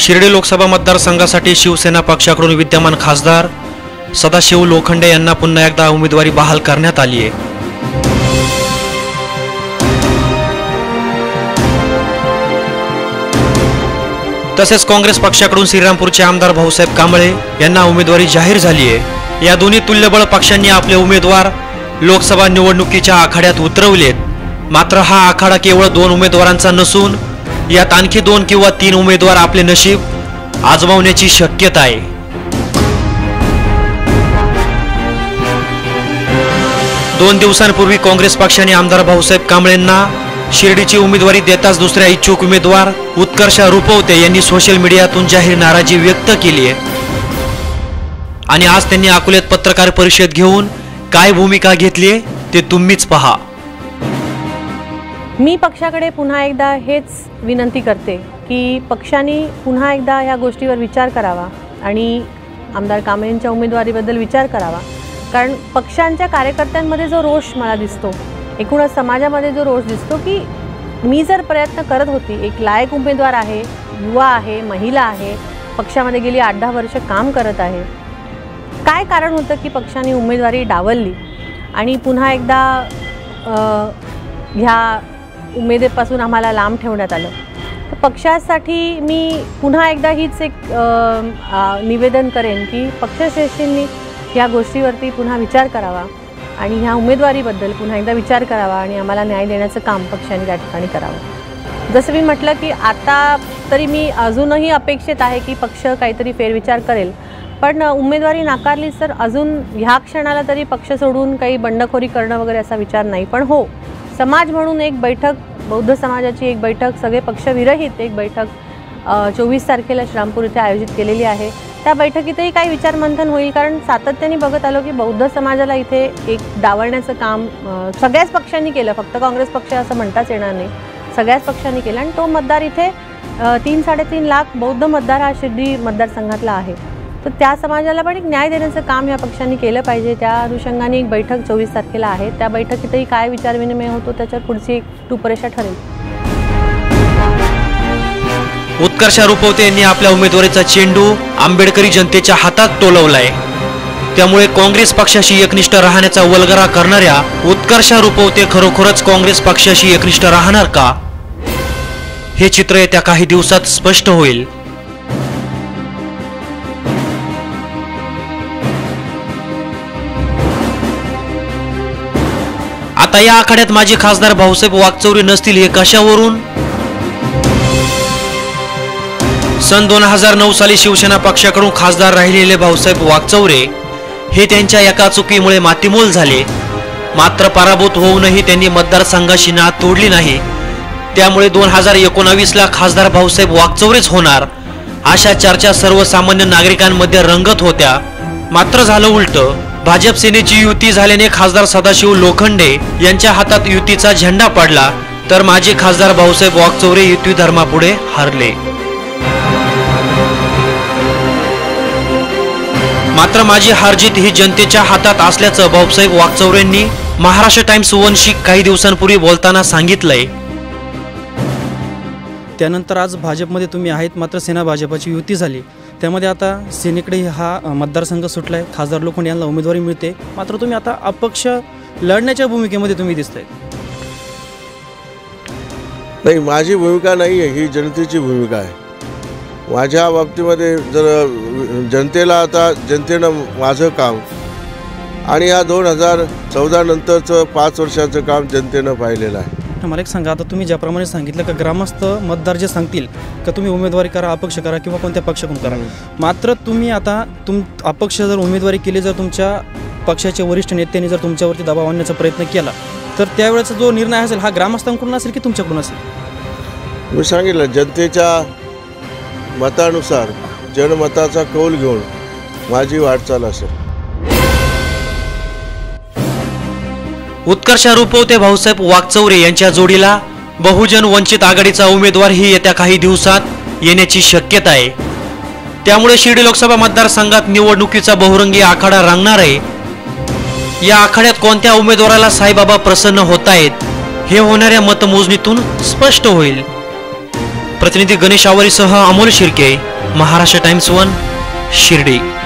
शिर्डी लोकसभा मतदारसंघासाठी शिवसेना पक्षाकडून विद्यमान खासदार सदाशिव लोखंडे यांना पुन्हा एकदा उमेदवारी बहाल करण्यात आली आहे। तसेच काँग्रेस पक्षाकडून श्रीरामपूरचे आमदार भाऊसाहेब कांबळे यांना उमेदवारी जाहीर झाली आहे। या दोन्ही तुल्यबळ पक्षांनी आपले उमेदवार लोकसभा निवडणुकीच्या आखाड्यात उतरवलेत। मात्र हा आखाडा केवळ 2 उमेदवारांचा नसून यात आणखी 2 किंवा 3 उमेदवार आपले नशीब आजमावण्याची शक्यता आहे। दोन दिवसांपूर्वी काँग्रेस पक्षाने आमदार भाऊसाहेब कांबळेंना शिर्डीची उमेदवारी देताच दुसऱ्या इच्छुक उमेदवार उत्कर्ष रुपवते यांनी सोशल मीडियातून जाहीर नाराजी व्यक्त केली आहे। आणि आज त्यांनी अकोल्यात पत्रकार परिषद घेऊन काय भूमिका घेतली आहे ते तुम्हीच पहा। मी पक्षाकडे पुन्हा एकदा हेच विनंती करते की पक्षाने पुन्हा एकदा या गोष्टीवर विचार करावा आणि आमदार कांबळेंच्या उमेदवारीबद्दल विचार करावा। कारण पक्षांच्या कार्यकर्त्यांमध्ये जो रोष मला दिसतो, एकूणच समाजामध्ये जो रोष दिसतो की मी जर प्रयत्न करत होती, एक लायक उमेदवार आहे, युवा आहे, महिला आहे, पक्षामध्ये गेली 8-10 वर्ष काम करत आहे, काय कारण होतं की पक्षाने उमेदवारी डावलली आणि पुन्हा एकदा ह्या उमेदीपासून आम्हाला लांब ठेवण्यात आलं। तर पक्षासाठी मी पुन्हा एकदा हीच एक निवेदन करेन की पक्षश्रेष्ठींनी या गोष्टीवरती पुन्हा विचार करावा आणि ह्या उमेदवारीबद्दल पुन्हा एकदा विचार करावा आणि आम्हाला न्याय देण्याचं काम पक्षाने त्या ठिकाणी करावं। जसं मी म्हटलं की आता तरी मी अजूनही अपेक्षित आहे की पक्ष काहीतरी फेरविचार करेल, पण उमेदवारी नाकारली तर अजून ह्या क्षणाला तरी पक्ष सोडून काही बंडखोरी करणं वगैरे असा विचार नाही। पण हो, समाज म्हणून एक बैठक, बौद्ध समाजाची एक बैठक, सगळे पक्षविरहित एक बैठक 24 तारखेला श्रीरामपूर इथे आयोजित केलेली आहे। त्या बैठकीतही काही विचारमंथन होईल, कारण सातत्याने बघत आलो की बौद्ध समाजाला इथे एक डावलण्याचं काम सगळ्याच पक्षांनी केलं, फक्त काँग्रेस पक्ष असं म्हणताच येणार नाही, सगळ्याच पक्षांनी केलं आणि तो मतदार इथे 3-3.5 लाख बौद्ध मतदार हा शिर्डी मतदारसंघातला आहे। तर त्या समाजाला पण एक न्याय देण्याचं काम या पक्षांनी केलं पाहिजे। त्या अनुषंगाने एक बैठक 24 तारखेला आहे, त्या बैठकीतही काय विचारविनिमय होतो त्याच्यावर पुढची एक रूपरेषा ठरेल। उत्कर्ष रुपवते यांनी आपल्या उमेदवारीचा चेंडू आंबेडकरी जनतेच्या हातात टोलवलाय। त्यामुळे काँग्रेस पक्षाशी एकनिष्ठ राहण्याचा वल्गरा करणाऱ्या उत्कर्ष रुपवते खरोखरच काँग्रेस पक्षाशी एकनिष्ठ राहणार का, हे चित्र येत्या काही दिवसात स्पष्ट होईल। आता या आखाड्यात माजी खासदार भाऊसाहेब वागचौरे नसतील हे कशावरून? सन 2009 साली शिवसेना पक्षाकडून खासदार राहिलेले भाऊसाहेब वागचौरे हे त्यांच्या एका चुकीमुळे मातीमोल झाले। मात्र पराभूत होऊनही त्यांनी मतदारसंघाशी नाळ तोडली नाही। त्यामुळे 2019ला खासदार भाऊसाहेब वागचौरेच होणार अशा चर्चा सर्वसामान्य नागरिकांमध्ये रंगत होत्या। मात्र झालं उलट, भाजप सेनेची युती झाल्याने खासदार सदाशिव लोखंडे यांच्या हातात युतीचा झेंडा पडला, तर माजी खासदार भाऊसाहेब वागचौरे युती धर्मापुढे हरले। मात्र माझी हारजीत ही जनतेच्या हातात असल्याचं भाऊसाहेब वागचौरेंनी महाराष्ट्र टाइम्स 1शी काही दिवसांपूर्वी बोलताना सांगितलंय। त्यानंतर आज भाजपमध्ये तुम्ही आहेत, मात्र सेना भाजपची युती झाली, त्यामध्ये आता सेनेकडे हा मतदारसंघ सुटलाय, खासदार लोखंडे यांना उमेदवारी मिळते, मात्र तुम्ही आता अपक्ष लढण्याच्या भूमिकेमध्ये तुम्ही दिसताय। नाही, माझी भूमिका नाही आहे, ही जनतेची भूमिका आहे। माझ्या बाबतीमध्ये जर जनतेनं माझं काम आणि या 2014 नंतरचं 5 वर्षाचं काम जनतेनं पाहिलेलं आहे। मला एक सांगा, आता तुम्ही ज्याप्रमाणे सांगितलं का ग्रामस्थ मतदार जे सांगतील का तुम्ही उमेदवारी करा, अपक्ष करा किंवा कोणत्या पक्षाकडून करा, मात्र तुम्ही आता अपक्ष जर उमेदवारी केली, जर तुमच्या पक्षाचे वरिष्ठ नेत्यांनी जर तुमच्यावरती दबाव आणण्याचा प्रयत्न केला, तर त्यावेळेचा जो निर्णय असेल हा ग्रामस्थांकडून असेल की तुमच्याकडून असेल? मी सांगितलं, जनतेच्या मतानुसार जनमताचा कौल घेऊन माझी वाटचाल असेल। उत्कर्ष रुपवते भाऊसाहेब वागचौरे यांच्या जोडीला बहुजन वंचित आघाडीचा उमेदवार ही येत्या काही दिवसात येण्याची शक्यता आहे। त्यामुळे शिर्डी लोकसभा मतदारसंघात निवडणुकीचा बहुरंगी आखाडा रंगणार आहे। या आखाड्यात कोणत्या उमेदवाराला साईबाबा प्रसन्न होत आहेत हे होणाऱ्या मतमोजणीतून स्पष्ट होईल। प्रतिनिधी गणेश आवरीसह अमोल शिर्के, महाराष्ट्र टाइम्स 1 शिर्डी.